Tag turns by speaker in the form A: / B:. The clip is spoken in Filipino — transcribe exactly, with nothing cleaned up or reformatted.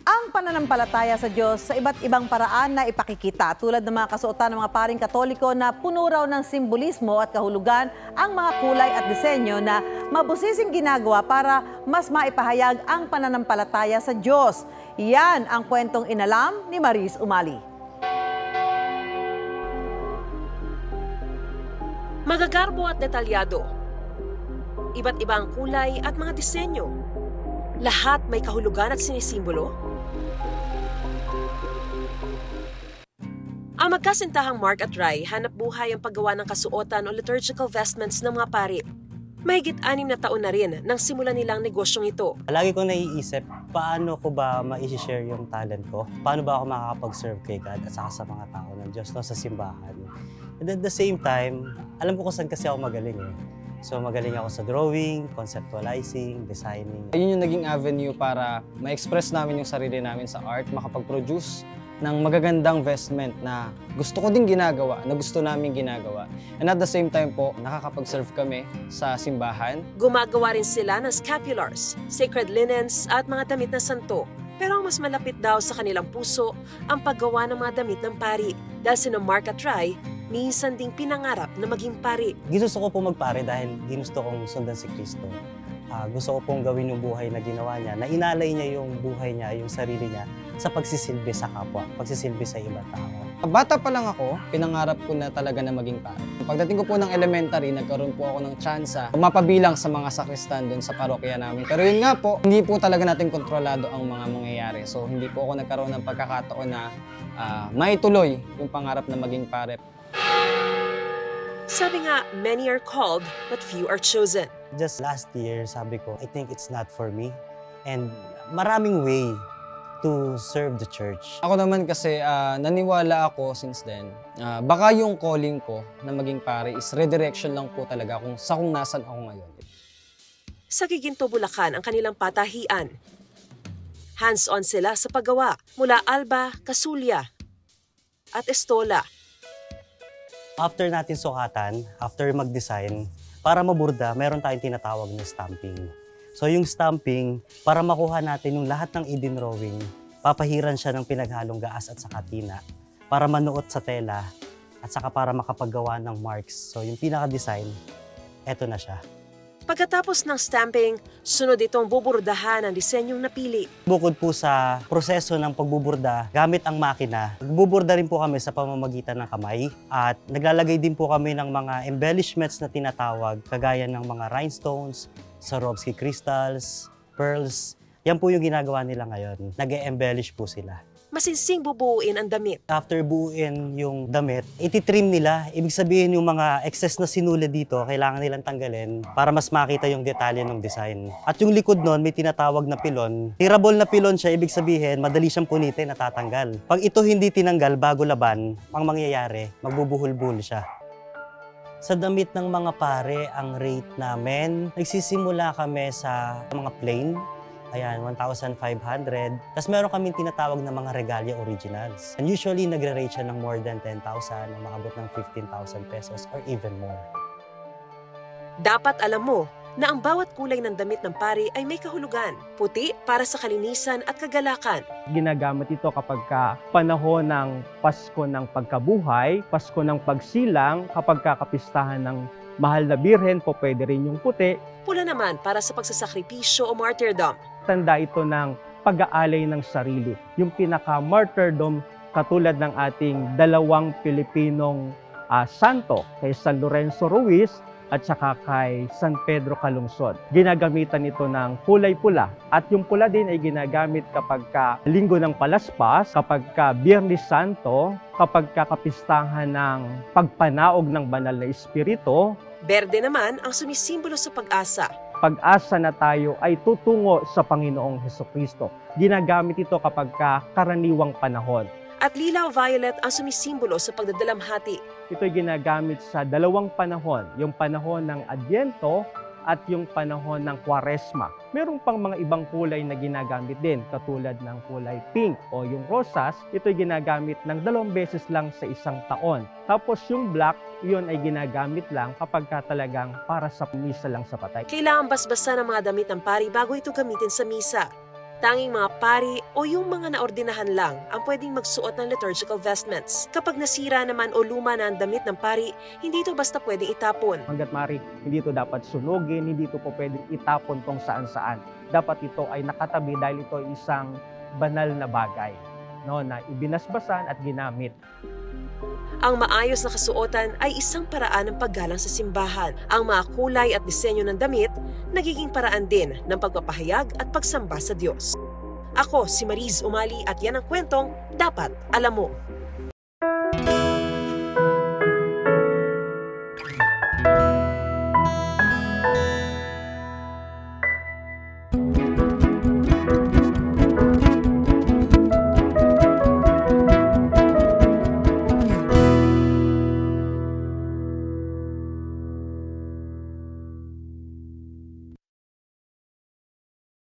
A: ang pananampalataya sa Diyos sa iba't ibang paraan na ipakikita tulad ng mga kasuotan ng mga paring Katoliko na puno raw ng simbolismo at kahulugan ang mga kulay at disenyo na mabusising ginagawa para mas maipahayag ang pananampalataya sa Diyos. Yan ang kwentong inalam ni Maris Umali.
B: Magagarbo at detalyado. Iba't ibang kulay at mga disenyo. Lahat may kahulugan at sinisimbolo. Ang magkasintahang Mark at Rai, hanap buhay ang paggawa ng kasuotan o liturgical vestments ng mga pari. Mahigit anim na taon na rin nang simulan nilang negosyong ito.
C: Lagi kong naiisip, paano ko ba ma-share yung talent ko? Paano ba ako makakapag-serve kay God at saka sa mga tao ng Diyos, no, sa simbahan? And at the same time, alam ko kung saan kasi ako magaling eh. So magaling ako sa drawing, conceptualizing, designing.
D: Yun yung naging avenue para ma-express namin yung sarili namin sa art, makapag-produce ng magagandang vestment na gusto ko din ginagawa, na gusto namin ginagawa. And at the same time po, nakakapag-serve kami sa simbahan.
B: Gumagawa rin sila ng scapulars, sacred linens at mga damit na santo. Pero ang mas malapit daw sa kanilang puso ang paggawa ng mga damit ng pari. Dahil sina Mark at Rai, minsan ding pinangarap na maging pari.
C: Ginusto ko po magpare dahil ginusto kong sundan si Kristo. Uh, gusto ko pong gawin yung buhay na ginawa niya, na inalay niya yung buhay niya, yung sarili niya, sa pagsisilbi sa kapwa, pagsisilbi sa ibang tao.
D: Bata pa lang ako, pinangarap ko na talaga na maging pare. Pagdating ko po ng elementary, nagkaroon po ako ng tsansa mapabilang sa mga sakristan doon sa parokya namin. Pero yun nga po, hindi po talaga natin kontrolado ang mga mangyayari. So hindi po ako nagkaroon ng pagkakataon na uh, maituloy yung pangarap na maging pare.
B: Sabi nga, many are called, but few are chosen.
C: Just last year, sabi ko, I think it's not for me. And maraming way to serve the church.
D: Ako naman kasi, uh, naniwala ako since then. Uh, baka yung calling ko na maging pare is redirection lang po talaga kung sa kung nasan ako ngayon.
B: Sa Giginto, Bulacan ang kanilang patahian. Hands-on sila sa paggawa mula alba, kasulya at estola.
C: After natin sukatan, after mag-design, para maburda, meron tayong tinatawag na stamping. So yung stamping, para makuha natin yung lahat ng i-drawing, papahiran siya ng pinaghalong gaas at saka tina para manuot sa tela at saka para makapaggawa ng marks. So yung pinaka-design, eto na siya.
B: Pagkatapos ng stamping, sunod itong buburdahan ang disenyong napili.
C: Bukod po sa proseso ng pagbuburda gamit ang makina, nagbuburda rin po kami sa pamamagitan ng kamay at naglalagay din po kami ng mga embellishments na tinatawag kagaya ng mga rhinestones, Swarovski crystals, pearls. Yan po yung ginagawa nila ngayon. Nag-e-embellish po sila.
B: Masinsing bubuuin ang damit.
C: After buuin yung damit, ititrim nila. Ibig sabihin yung mga excess na sinulid dito, kailangan nilang tanggalin para mas makita yung detalye ng design. At yung likod nun, may tinatawag na pilon. Tirable na pilon siya, ibig sabihin, madali siyang punitin, natatanggal. Pag ito hindi tinanggal bago laban, ang mangyayari, magbubuhol-buhol siya. Sa damit ng mga pare, ang rate namin, nagsisimula kami sa mga plain. Ayan, one thousand five hundred. Tapos meron kaming tinatawag na mga regalia originals. And usually, nagre-rate siya ng more than ten thousand, o makabot ng fifteen thousand pesos or even more.
B: Dapat alam mo na ang bawat kulay ng damit ng pari ay may kahulugan. Puti para sa kalinisan at kagalakan.
E: Ginagamit ito kapag ka panahon ng Pasko ng pagkabuhay, Pasko ng pagsilang, kapag kakapistahan ng mahal na birhen po pwede rin yung puti.
B: Pula naman para sa pagsasakripisyo o martyrdom.
E: Tanda ito ng pag-aalay ng sarili. Yung pinaka-martyrdom katulad ng ating dalawang Pilipinong uh, santo, kay San Lorenzo Ruiz at saka kay San Pedro Calungsod. Ginagamitan ito ng kulay pula. At yung pula din ay ginagamit kapag ka linggo ng palaspas, kapag ka Biyernes Santo, kapag ka kapistahan ng pagpanaog ng banal na espiritu.
B: Berde naman ang sumisimbolo sa pag-asa.
E: Pag-asa na tayo ay tutungo sa Panginoong Hesukristo. Ginagamit ito kapag ka karaniwang panahon.
B: At lilaw violet ang sumisimbolo sa pagdadalamhati.
E: Ito'y ginagamit sa dalawang panahon, yung panahon ng Adbyento at yung panahon ng Kwaresma. Meron pang mga ibang kulay na ginagamit din, katulad ng kulay pink o yung rosas, ito'y ginagamit ng dalawang beses lang sa isang taon. Tapos yung black, yun ay ginagamit lang kapag ka talagang para sa misa lang sa patay.
B: Kailangan basbasan ang mga damit ng pari bago ito gamitin sa misa. Tanging mga pari o yung mga naordinahan lang ang pwedeng magsuot ng liturgical vestments. Kapag nasira naman o luma na ang damit ng pari, hindi ito basta pwedeng itapon.
E: Hanggat maaari, hindi ito dapat sunugin, hindi ito po pwedeng itapon kung saan-saan. Dapat ito ay nakatabi dahil ito ay isang banal na bagay, no, na ibinasbasan at ginamit.
B: Ang maayos na kasuotan ay isang paraan ng paggalang sa simbahan. Ang mga kulay at disenyo ng damit, nagiging paraan din ng pagpapahayag at pagsamba sa Diyos. Ako si Mariz Umali at yan ang kwentong dapat alam mo.